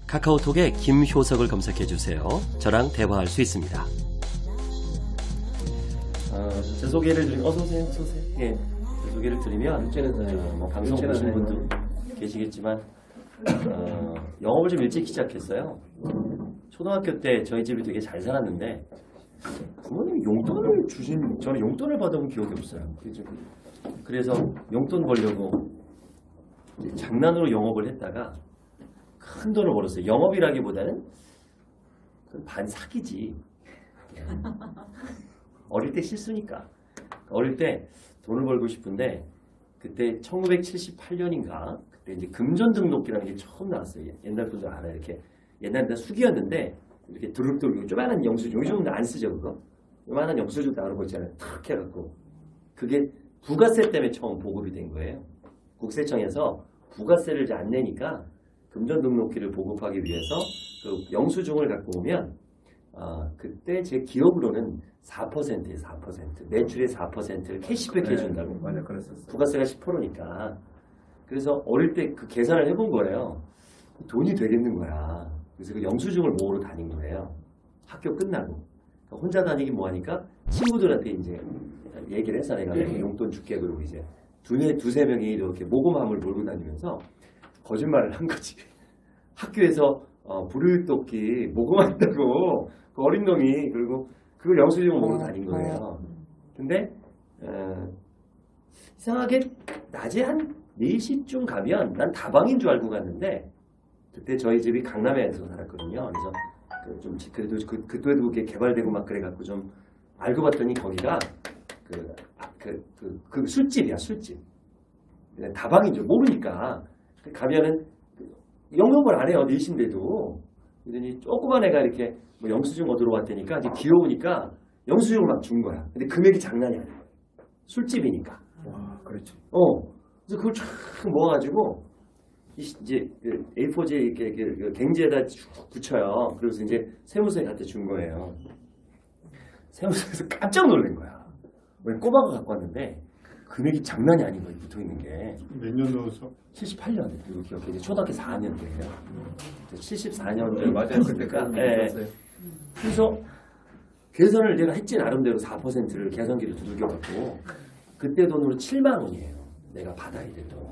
카카오톡에 김효석을 검색해 주세요. 저랑 대화할 수 있습니다. 제 소개를 드리면 어서 오세요. 예, 제 소개를 드리면 뭐 방송 보신 분도 계시겠지만 영업을 좀 일찍 시작했어요. 초등학교 때 저희 집이 되게 잘 살았는데 부모님이 용돈을 주신, 저는 용돈을 받아본 기억이 없어요. 그래서 용돈 벌려고 장난으로 영업을 했다가 큰 돈을 벌었어요. 영업이라기보다는 반 사기지. 어릴 때 실수니까. 어릴 때 돈을 벌고 싶은데 그때 1978년인가 그때 이제 금전 등록기라는 게 처음 나왔어요. 옛날 분들 알아요. 이렇게 옛날에 수기였는데 이렇게 두릅두릅 조그만한 영수증, 요즘은 안 쓰죠 그거. 요만한 영수증 나오는 거 있잖아요. 탁 해갖고 그게 부가세 때문에 처음 보급이 된 거예요. 국세청에서 부가세를 이제 안 내니까 금전 등록기를 보급하기 위해서 그 영수증을 갖고 오면 그때 제 기억으로는 4%예요. 4%. 매출의 4%를 캐시백 해준다고. 맞아, 그랬었어. 부가세가 10%니까. 그래서 어릴 때 그 계산을 해본 거예요. 돈이 되겠는 거야. 그래서 그 영수증을 모으러 다닌 거예요. 학교 끝나고. 혼자 다니긴 뭐하니까 친구들한테 이제 얘기를 해서 내가 용돈 줄게. 그러고 이제 두세 명이 이렇게 모금함을 몰고 다니면서 거짓말을 한 거지. 학교에서 부르떡기 모금한다고 그 어린 놈이 그리고 그걸 영수증을 모으러 다닌 거예요. 근데 이상하게 낮에 한 4시쯤 가면 난 다방인 줄 알고 갔는데 그때 저희 집이 강남에서 살았거든요. 그래서 좀 그래도 그때도 그게 개발되고 막 그래갖고 좀 알고 봤더니 거기가 그 술집이야, 술집. 다방인 줄 모르니까 가면은 영업을 안 해요. 4시인데도. 그러더니 조그만 애가 이렇게 뭐 영수증 얻으러 왔다니까 이제 귀여우니까 영수증을 막 준 거야. 근데 금액이 장난이 아니야. 술집이니까. 와, 그렇죠. 그래서 그걸 쫙 모아가지고 이제 A4지에 이렇게 갱지에다 쭉 붙여요. 그래서 이제 세무서에 갖다 준 거예요. 세무서에서 깜짝 놀란 거야. 왜 꼬마가 갖고 왔는데 금액이 장난이 아닌 거예요. 붙어있는 게. 몇 년도서? 78년. 그리고 기억해. 이제 초등학교 4학년 때예요. 74년. 맞아요. 그때까지. 네. 그래서 계산을 내가 했지 나름대로 4%를 계산기를 두들겨갖고 그때 돈으로 7만 원이에요. 내가 받아야 될 돈.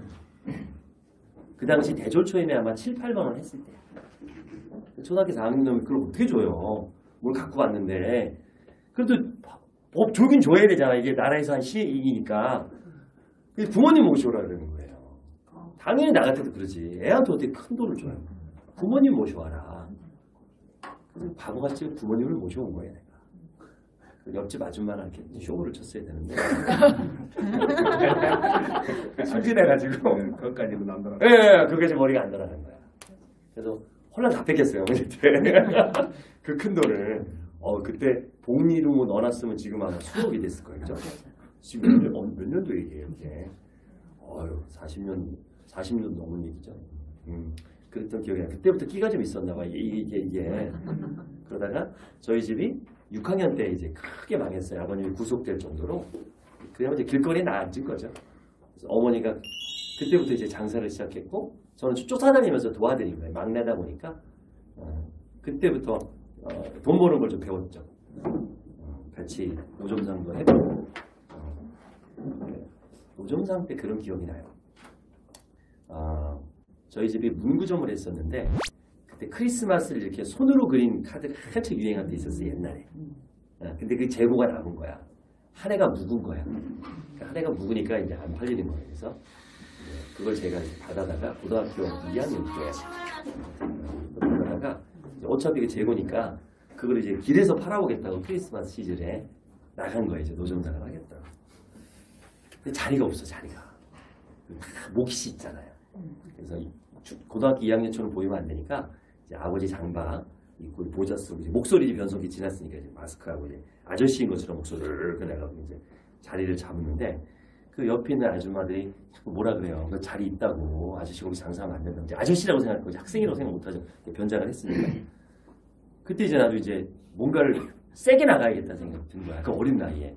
그 당시 대졸초임에 아마 7, 8만 원 했을 때야. 초등학교 4학년 놈이 그걸 어떻게 줘요? 뭘 갖고 왔는데. 그래도 법 조긴 줘야 되잖아. 이게 나라에서 한 시이니까. 부모님 모셔오라 그러는 거예요. 당연히 나 같아도 그러지. 애한테 어떻게 큰 돈을 줘요. 부모님 모셔와라. 그래서 바보같이 부모님을 모셔온 거예요. 내가. 옆집 아줌마랑 이렇게 쇼를 쳤어야 되는데. 순진해가지고. 그것까지는 안 돌아. 예, 그게 제 머리가 안 돌아가는 거야. 그래서 홀랑 다 뺏겼어요. 그 큰 돈을. 그때 복리로 넣어놨으면 지금 아마 수억이 됐을 거예요. 그죠? 지금 몇 년도 얘기예요, 이게. 40년 넘은 얘기죠. 그랬던 기억이 나요. 그때부터 끼가 좀 있었나 봐요. 이게. 그러다가 저희 집이 6학년 때 이제 크게 망했어요. 아버님이 구속될 정도로. 그냥 이제 길거리에 나앉은 거죠. 그래서 어머니가 그때부터 이제 장사를 시작했고, 저는 쫓아다니면서 도와드린 거예요. 막내다 보니까. 그때부터 돈 버는 걸 좀 배웠죠. 같이 노점상도 해보고. 노점상 때 그런 기억이 나요. 저희 집이 문구점을 했었는데 그때 크리스마스를 이렇게 손으로 그린 카드가 한참 유행할 때 있었어요. 옛날에. 근데 그 제보가 남은 거야. 한 해가 묵은 거야. 한 해가 묵으니까 이제 안 팔리는 거예요. 그래서 그걸 제가 받아다가 고등학교 2학년 때 받아다가 어차피 그 재고니까 그걸 이제 길에서 팔아오겠다고 크리스마스 시즌에 나간 거예요. 이제 노점상을 하겠다고. 근데 자리가 없어. 자리가. 몫이 있잖아요. 그래서 고등학교 2학년처럼 보이면 안 되니까 이제 아버지 장바 입고 모자 쓰고 이제 목소리 변성기 지났으니까 이제 마스크하고 이제 아저씨인 것처럼 목소리를 꺼내가지고 이제 자리를 잡는데 그 옆에 있는 아줌마들이 자꾸 뭐라 그래요. 그 자리 있다고 아저씨 거기 장사하면 안 된다고. 이제 아저씨라고 생각하고 학생이라고 생각 못하죠. 변장을 했으니까. 그때 이제 나도 이제 뭔가를 세게 나가야겠다는 생각이 든 거야. 그 어린 나이에.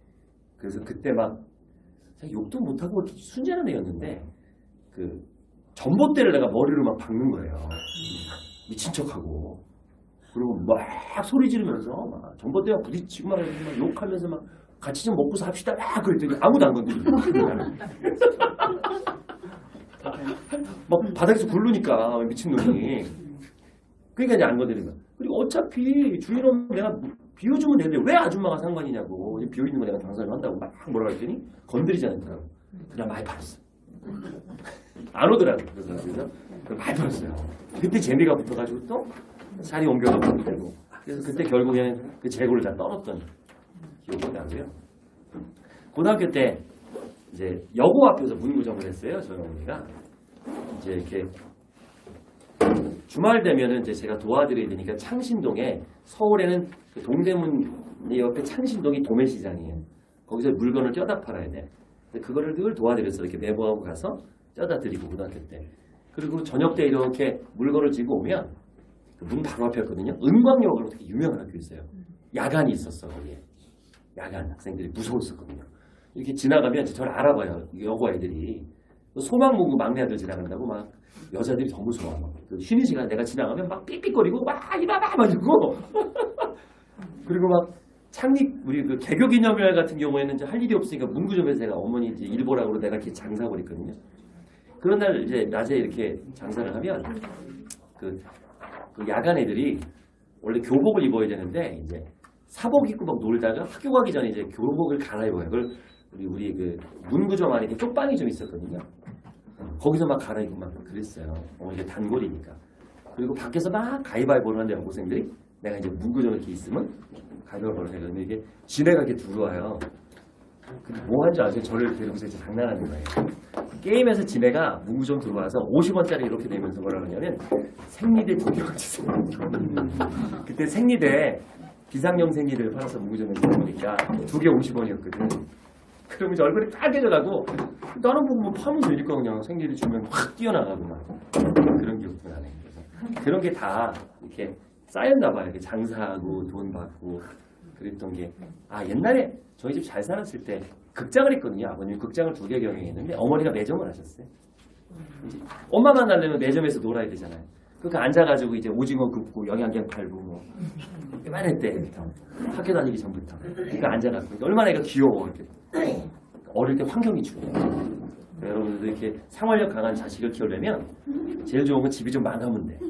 그래서 그때 막 욕도 못하고 순진한 애였는데 그 전봇대를 내가 머리로 막 박는 거예요. 미친 척하고. 그리고 막 소리 지르면서 막 전봇대와 부딪히고 막 욕하면서 막 같이 좀 먹고 삽시다 막 그랬더니 아무도 안 건드리고 막 바닥에서 굴르니까 미친놈이. 그러니까 이제 안 건드리는 거야. 그리고 어차피 주인은 내가 비워주면 되는데 왜 아줌마가 상관이냐고. 비워있는 거 내가 당사를 한다고 막 뭐라 했더니 건드리지 않더라고. 그냥 많이 팔았어. 안 오더라고. 그래서 많이 팔았어요. 그때 재미가 붙어가지고 또 자리 옮겨가고 되고. 그래서 그때 결국에는 그 재고를 다 떨었던 기억이 나고요. 고등학교 때 이제 여고 앞에서 문구점을 했어요. 저희 어머니가. 이제 이렇게 주말 되면은 이제 제가 도와드려야 되니까 창신동에 서울에는 그 동대문 옆에 창신동이 도매시장이에요. 거기서 물건을 쪄다 팔아야 돼. 그거를 늘 도와드렸어. 이렇게 매부하고 가서 쪄다 드리고 고등학교 때. 그리고 저녁 때 이렇게 물건을 지고 오면 문 바로 앞이었거든요. 은광역으로 되게 유명한 학교 있어요. 야간이 있었어 거기에. 야간 학생들이 무서웠었거든요. 이렇게 지나가면 이제 저를 알아봐요. 여고 애들이. 소망문구 막내 아들 지나간다고 막 여자들이 더 무서워. 그 쉬는 시간에 내가 지나가면 막 삑삑거리고 막 이봐봐 막 이러고 그리고 막 창립 우리 그 개교기념일 같은 경우에는 이제 할 일이 없으니까 문구점에서 제가 어머니 이제 일 보라고 내가 이렇게 장사하고 있거든요. 그런 날 이제 낮에 이렇게 장사를 하면 그 야간 애들이 원래 교복을 입어야 되는데 이제 사복 입고 막 놀다가 학교 가기 전에 이제 교복을 갈아입어요. 그걸 우리 그 문구점 안에 이렇게 쪽방이 좀 있었거든요. 거기서 막 갈아입고 막 그랬어요. 이게 단골이니까. 그리고 밖에서 막 가위바위보를 하는데 여고생들이 내가 이제 문구점 이렇게 있으면 가위바위보를 해. 그런데 이게 지네가 이렇게 들어와요. 근데 뭐 하는지 아세요? 저를 데리고서 이제 장난하는 거예요. 게임에서 지네가 문구점 들어와서 50원짜리 이렇게 내면서 뭐라 그러냐면 생리대 2개 얹으세요. 그때 생리대 비상용 생리대를 팔아서 문구점에서 보니까 2개 50원이었거든. 그러면 이제 얼굴이 빨개져가고 다른 부분 뭐 파면 되니까 그냥 생리를 주면 확 뛰어나가고 막 그런 기억도 나네. 그래서 그런 게 다 이렇게 쌓였나 봐요. 이렇게 장사하고 돈 받고 그랬던 게. 옛날에 저희 집 잘 살았을 때 극장을 했거든요. 아버님 극장을 2개 경영했는데 어머니가 매점을 하셨어요. 이제 엄마만 하려면 매점에서 놀아야 되잖아요. 그러니까 앉아가지고 이제 오징어 굽고 영양갱 팔고 뭐 그만 때부터 학교 다니기 전부터 그러니까 앉아갖고 얼마나 애가 귀여워. 이렇게. 어릴 때 환경이 중요해요. 여러분들도 이렇게 생활력 강한 자식을 키우려면 제일 좋은 건 집이 좀 망하면 돼.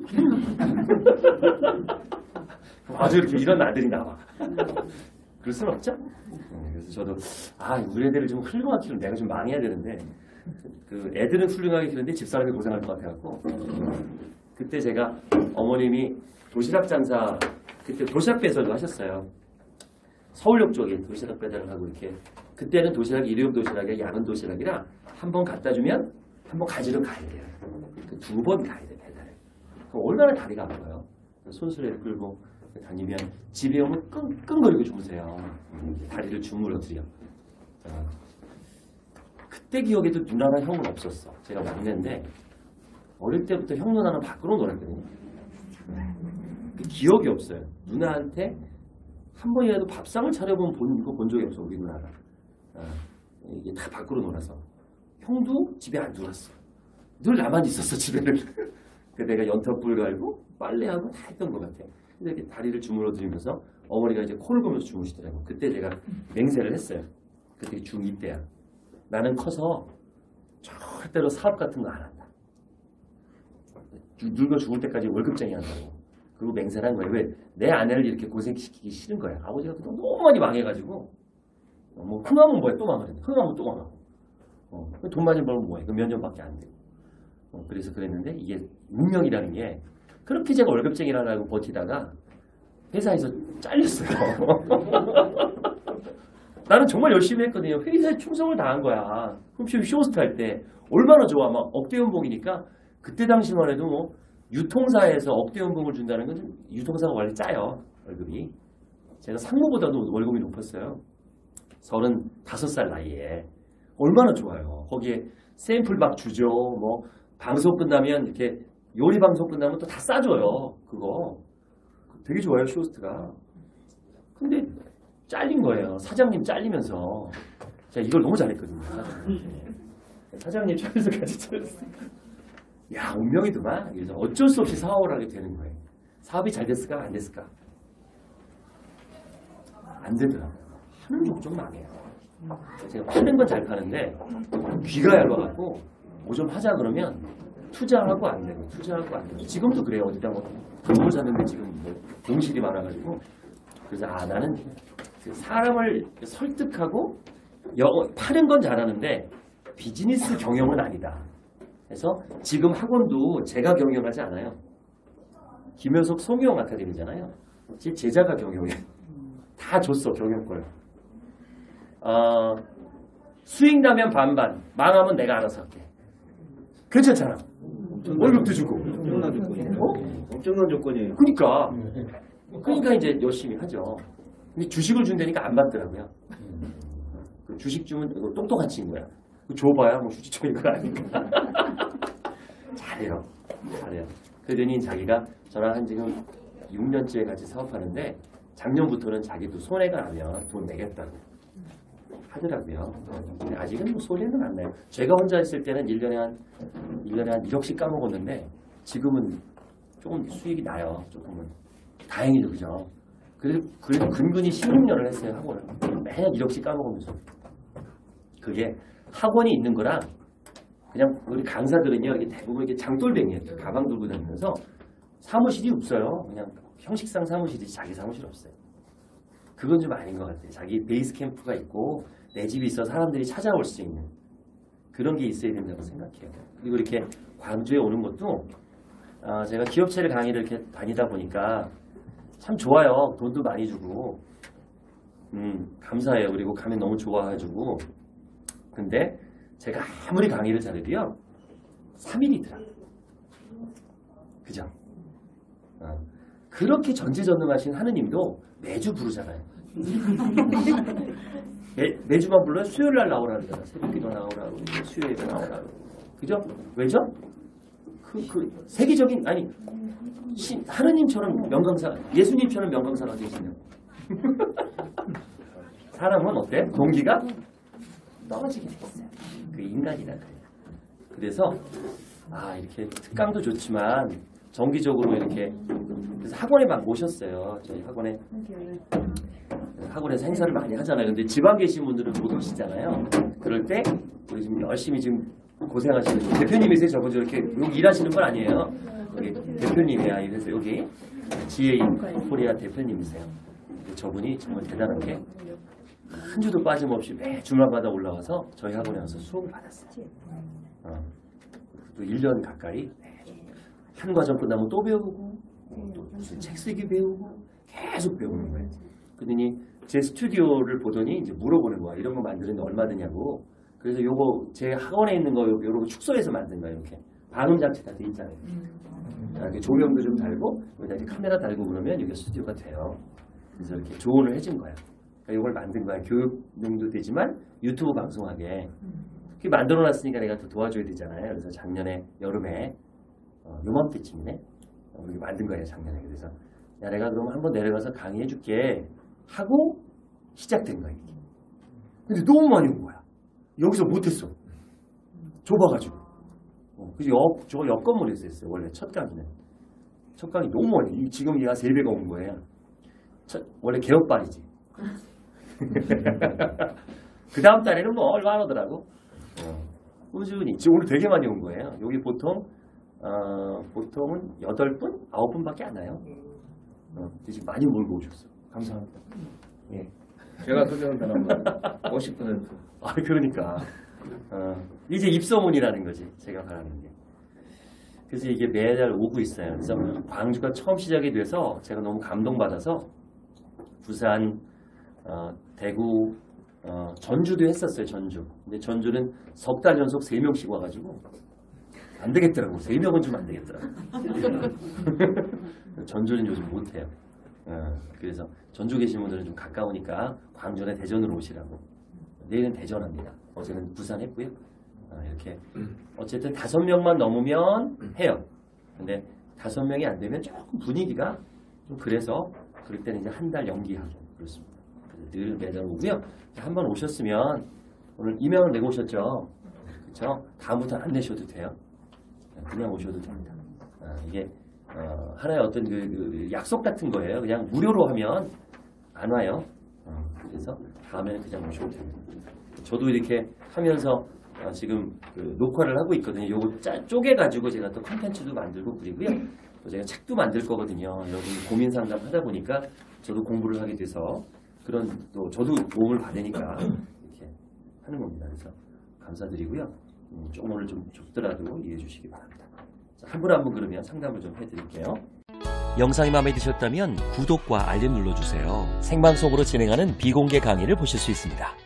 아주 이렇게 이런 아들이 나와. 그럴 순 없죠? 그래서 저도 우리 애들을 좀 훌륭하게 키우면 내가 좀 망해야 되는데 그 애들은 훌륭하게 키우는데 집사람이 고생할 것 같아갖고 그때 제가 어머님이 도시락 장사 그때 도시락 배달도 하셨어요. 서울역 쪽에 도시락 배달을 하고 이렇게 그때는 도시락이 일회용 도시락이 야간 도시락이라 한 번 갖다 주면 한 번 가지러 가야 돼요. 2번 가야 돼 배달을. 그럼 얼마나 다리가 아파요. 손수레를 끌고 다니면 집에 오면 끙끙거리고 주무세요. 다리를 주물러드려. 그때 기억에도 누나나 형은 없었어. 제가 막내인데 어릴 때부터 형 누나는 밖으로 놀았거든요. 그 기억이 없어요. 누나한테 한 번이라도 밥상을 차려본 본 적이 없어. 우리 누나가. 이게 다 밖으로 놀아서. 형도 집에 안 들어왔어. 늘 나만 있었어 집에는. 내가 연탄불 갈고 빨래하고 다 했던 것 같아. 근데 이렇게 다리를 주물러 드리면서 어머니가 이제 코를 고면서 주무시더라고. 그때 제가 맹세를 했어요. 그때 중2 때야. 나는 커서 절대로 사업 같은 거 안 한다. 늙어 죽을 때까지 월급쟁이 한다고. 그리고 맹세를 한 거예요. 왜? 내 아내를 이렇게 고생시키기 싫은 거야. 아버지가 그동안 너무 많이 망해가지고 뭐 흥하면 뭐해 또 망하는데 흥하면 또 망하고 돈 많이 벌면 뭐해. 그 몇 년밖에 안 되고. 그래서 그랬는데 이게 운명이라는 게 그렇게 제가 월급쟁이라고 버티다가 회사에서 잘렸어요. 나는 정말 열심히 했거든요. 회사에 충성을 다한 거야. 홈쇼 쇼호스트 할 때 얼마나 좋아. 막 억대 연봉이니까 그때 당시만 해도 뭐 유통사에서 억대 연봉을 준다는 건 유통사가 원래 짜요. 월급이. 제가 상무보다도 월급이 높았어요. 35살 나이에. 얼마나 좋아요. 거기에 샘플 막 주죠. 뭐 방송 끝나면 이렇게 요리 방송 끝나면 또 다 싸줘요. 그거 되게 좋아요. 쇼호스트가. 근데 잘린 거예요. 사장님 잘리면서 제가 이걸 너무 잘했거든요. 사장님 잘려서 같이 잘렸어요. 야, 운명이더만. 그래서 어쩔 수 없이 사업을 하게 되는 거예요. 사업이 잘 됐을까, 안 됐을까? 안 되더라고요. 하는 족족 망해요. 제가 파는 건 잘 파는데 귀가 얇아갖고 뭐 좀 하자 그러면 투자하고 안 되고 투자하고 안 되고 지금도 그래요. 어디다 뭐 건물 샀는데 지금 뭐 공실이 많아가지고 그래서 나는 그 사람을 설득하고 파는 건 잘하는데 비즈니스 경영은 아니다. 그래서 지금 학원도 제가 경영하지 않아요. 김효석 송영 아카데미잖아요. 제 제자가 경영해. 다 줬어 경영권. 수익 나면 반반, 망하면 내가 알아서 할게. 괜찮잖아. 월급도 주고. 엄청난 조건이에요. 어? 엄청난 조건이에요. 그러니까 이제 열심히 하죠. 근데 주식을 준다니까 안 받더라고요. 그 주식 주면 이거 똑똑한 친구야. 줘봐야 뭐 주식 주는 거 아닌가. 잘해요. 그러더니 자기가 저랑 한 지금 6년째 같이 사업하는데 작년부터는 자기도 손해가 나면 돈 내겠다고 하더라고요. 근데 아직은 뭐 소리는 안 나요. 제가 혼자 있을 때는 1년에 한 1억씩 까먹었는데 지금은 조금 수익이 나요. 조금은. 다행히도 그죠. 그래도 근근히 16년을 했어요. 학원을. 매년 1억씩 까먹으면서. 그게 학원이 있는 거랑 그냥 우리 강사들은요. 이게 대부분 이게 장돌뱅이에요. 가방 들고 다니면서 사무실이 없어요. 그냥 형식상 사무실이지 자기 사무실 없어요. 그건 좀 아닌 것 같아요. 자기 베이스 캠프가 있고 내 집이 있어 사람들이 찾아올 수 있는 그런 게 있어야 된다고 생각해요. 그리고 이렇게 광주에 오는 것도 제가 기업체를 강의를 이렇게 다니다 보니까 참 좋아요. 돈도 많이 주고 감사해요. 그리고 가면 너무 좋아해주고 근데 제가 아무리 강의를 잘해도요 3일이더라. 그죠? 그렇게 전지전능하신 하느님도 매주 부르잖아요. 매주만 불러요? 수요일날 나오라 그러잖아요. 새벽기도 나오라 그러고 수요일에 나오라 그러고. 그죠? 왜죠? 세계적인 아니 하느님처럼 명강사 예수님처럼 명강사가 되시네요. 사람은 어때? 동기가 떨어지게 돼 있어요. 그 인간이라 그래요. 그래서 이렇게 특강도 좋지만 정기적으로 이렇게 그래서 학원에 막 모셨어요. 저희 학원에서 행사를 많이 하잖아요. 근데 지방 계신 분들은 못 오시잖아요. 그럴 때 우리 지금 열심히 지금 고생하시는 대표님이세요. 저분 저렇게 여기 일하시는 분 아니에요. 여기 대표님이야. 그래서 여기 GA 코리아 대표님이세요. 저분이 정말 대단한 게 한 주도 빠짐없이 매 주말마다 올라와서 저희 학원에 와서 수업을 받았어요. 또 1년 가까이 한 과정 끝나면 또 배우고 또 무슨 책 쓰기 배우고 계속 배우는 거예요. 그러더니 제 스튜디오를 보더니 이제 물어보는 거야. 이런 거 만드는데 얼마 드냐고. 그래서 요거 제 학원에 있는 거 요거 축소해서 만든 거예요. 이렇게 방음 장치 다 돼 있잖아요. 이렇게 조명도 좀 달고 여기다 이제 카메라 달고 그러면 이게 스튜디오가 돼요. 그래서 이렇게 조언을 해준 거야. 그러니까 이걸 만든 거야. 교육용도 되지만 유튜브 방송하게. 그렇게 만들어놨으니까 내가 또 도와줘야 되잖아요. 그래서 작년에 여름에 요맘때쯤이네. 이렇게 만든 거예요. 작년에. 그래서 야 내가 그럼 한번 내려가서 강의해줄게 하고 시작된 거야. 이게. 근데 너무 많이 온 거야. 여기서 못했어. 좁아가지고. 그래서 저거 옆 건물에서 했어요. 원래 첫 강의는. 첫 강의 너무 많이. 지금 얘가 3배가 온 거예요. 원래 개업발이지. 그 다음 달에는 뭐 얼마나 오더라고. 꾸준히. 지금 오늘 되게 많이 온 거예요. 여기 보통은 8분? 9분밖에 안 와요. 지금 많이 몰고 오셨어. 감사합니다. 예. 제가 소개한 사람은 50%. 그러니까. 이제 입소문이라는 거지. 제가 바라는 게. 그래서 이게 매달 오고 있어요. 그래서 광주가 처음 시작이 돼서 제가 너무 감동받아서 부산, 대구, 전주도 했었어요. 전주. 근데 전주는 석 달 연속 3명씩 와가지고 안 되겠더라고. 3명은 좀 안 되겠더라고. 전주는 요즘 못해요. 그래서 전주 계신 분들은 좀 가까우니까 광주나 대전으로 오시라고. 내일은 대전합니다. 어제는 부산 했고요. 이렇게 어쨌든 5명만 넘으면 해요. 근데 5명이 안 되면 조금 분위기가 좀 그래서 그럴 때는 이제 한 달 연기하고 그렇습니다. 늘 매달 오고요. 한번 오셨으면 오늘 이명을 내고 오셨죠. 그렇죠? 다음부터는 안 내셔도 돼요. 그냥 오셔도 됩니다. 이게 하나의 어떤 그 약속 같은 거예요. 그냥 무료로 하면 안 와요. 그래서 다음에는 그냥 오셔도 됩니다. 저도 이렇게 하면서 지금 그 녹화를 하고 있거든요. 요거 쪼개가지고 제가 또 콘텐츠도 만들고 그리고요. 또 제가 책도 만들 거거든요. 여러분 고민 상담 하다 보니까 저도 공부를 하게 돼서 그런 또 저도 도움을 받으니까 이렇게 하는 겁니다. 그래서 감사드리고요. 조금 오늘 좀 좁더라도 이해해 주시기 바랍니다. 한 분 한 분 그러면 상담을 좀 해드릴게요. 영상이 마음에 드셨다면 구독과 알림 눌러주세요. 생방송으로 진행하는 비공개 강의를 보실 수 있습니다.